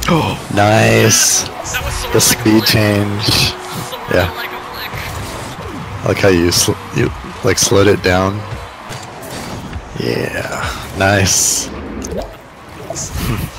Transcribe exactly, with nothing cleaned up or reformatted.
Nice. The speed change. Yeah. I like how you sl you like slowed it down. Yeah. Nice.